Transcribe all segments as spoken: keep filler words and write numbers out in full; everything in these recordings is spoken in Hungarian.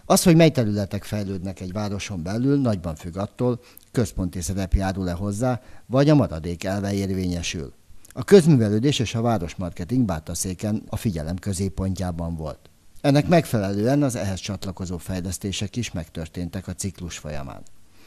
Az, hogy mely területek fejlődnek egy városon belül, nagyban függ attól, központi szerep járul-e hozzá, vagy a maradék elve érvényesül. A közművelődés és a városmarketing Bátaszéken a figyelem középpontjában volt. Ennek megfelelően az ehhez csatlakozó fejlesztések is megtörténtek a ciklus folyamán.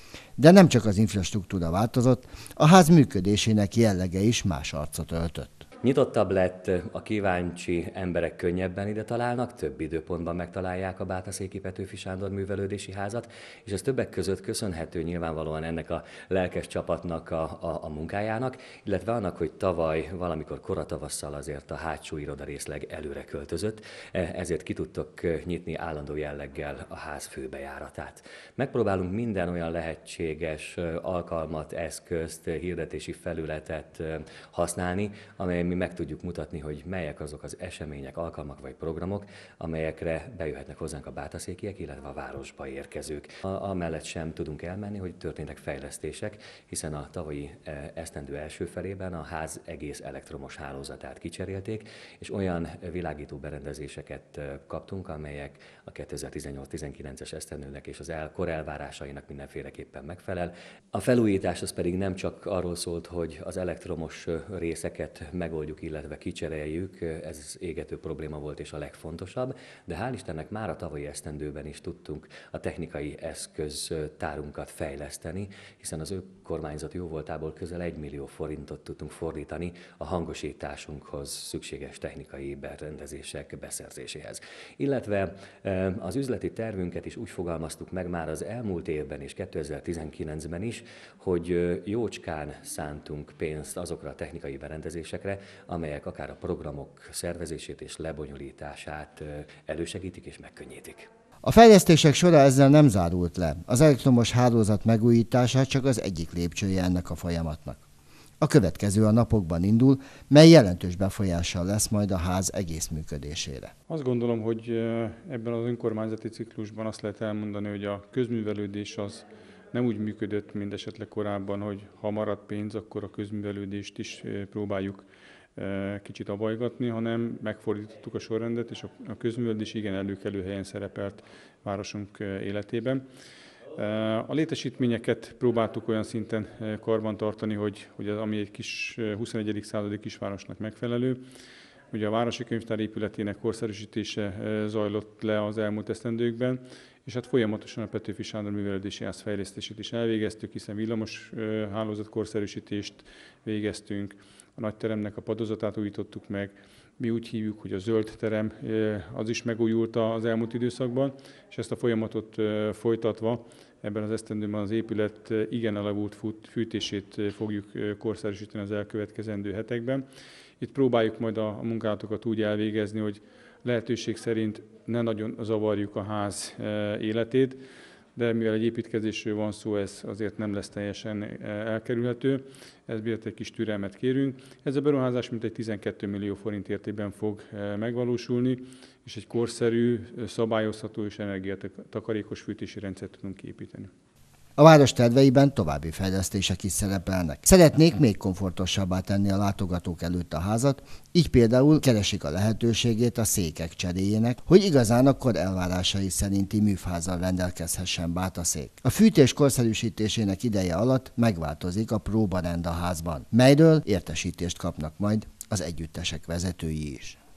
De nem csak az infrastruktúra változott, a ház működésének jellege is más arcot öltött. Nyitottabb lett, a kíváncsi emberek könnyebben ide találnak, több időpontban megtalálják a Bátaszéki Petőfi Sándor Művelődési Házat, és ez többek között köszönhető nyilvánvalóan ennek a lelkes csapatnak a, a, a munkájának, illetve annak, hogy tavaly valamikor koratavasszal azért a hátsó irodarészleg előre költözött, ezért ki tudtok nyitni állandó jelleggel a ház főbejáratát. Megpróbálunk minden olyan lehetséges alkalmat, eszközt, hirdetési felületet használni, amely mi meg tudjuk mutatni, hogy melyek azok az események, alkalmak vagy programok, amelyekre bejöhetnek hozzánk a bátaszékiek, illetve a városba érkezők. Amellett sem tudunk elmenni, hogy történtek fejlesztések, hiszen a tavalyi esztendő első felében a ház egész elektromos hálózatát kicserélték, és olyan világító berendezéseket kaptunk, amelyek a kétezer-tizennyolc-tizenkilences esztendőnek és az el, kor elvárásainak mindenféleképpen megfelel. A felújítás az pedig nem csak arról szólt, hogy az elektromos részeket megoldjuk, illetve kicseréljük, ez égető probléma volt és a legfontosabb, de hál' Istennek már a tavalyi esztendőben is tudtunk a technikai eszköztárunkat fejleszteni, hiszen az önkormányzat jóvoltából közel egy millió forintot tudtunk fordítani a hangosításunkhoz szükséges technikai berendezések beszerzéséhez. Illetve az üzleti tervünket is úgy fogalmaztuk meg már az elmúlt évben és kétezer-tizenkilencben is, hogy jócskán szántunk pénzt azokra a technikai berendezésekre, amelyek akár a programok szervezését és lebonyolítását elősegítik és megkönnyítik. A fejlesztések sora ezzel nem zárult le. Az elektromos hálózat megújítása csak az egyik lépcsője ennek a folyamatnak. A következő a napokban indul, mely jelentős befolyással lesz majd a ház egész működésére. Azt gondolom, hogy ebben az önkormányzati ciklusban azt lehet elmondani, hogy a közművelődés az nem úgy működött, mint esetleg korábban, hogy ha marad pénz, akkor a közművelődést is próbáljuk kicsit abajgatni, hanem megfordítottuk a sorrendet, és a közművelődés igen előkelő helyen szerepelt városunk életében. A létesítményeket próbáltuk olyan szinten karbantartani, hogy, hogy az, ami egy kis huszonegyedik századi kisvárosnak megfelelő. Ugye a Városi Könyvtár épületének korszerűsítése zajlott le az elmúlt esztendőkben, és hát folyamatosan a Petőfi Sándor Művelődési Ház fejlesztését is elvégeztük, hiszen villamos hálózat korszerűsítést végeztünk, a nagyteremnek a padozatát újítottuk meg, mi úgy hívjuk, hogy a zöld terem az is megújult az elmúlt időszakban, és ezt a folyamatot folytatva ebben az esztendőben az épület igen elavult fűtését fogjuk korszerűsíteni az elkövetkezendő hetekben. Itt próbáljuk majd a munkálatokat úgy elvégezni, hogy lehetőség szerint ne nagyon zavarjuk a ház életét, de mivel egy építkezésről van szó, ez azért nem lesz teljesen elkerülhető, ez miatt egy kis türelmet kérünk. Ez a beruházás mintegy tizenkét millió forint értékben fog megvalósulni, és egy korszerű, szabályozható és energiatakarékos fűtési rendszert tudunk építeni. A város terveiben további fejlesztések is szerepelnek. Szeretnék még komfortosabbá tenni a látogatók előtt a házat, így például keresik a lehetőségét a székek cseréjének, hogy igazán akkor elvárásai szerinti műfázzal rendelkezhessen Bátaszék. A fűtés korszerűsítésének ideje alatt megváltozik a próbarend a házban, melyről értesítést kapnak majd az együttesek vezetői is.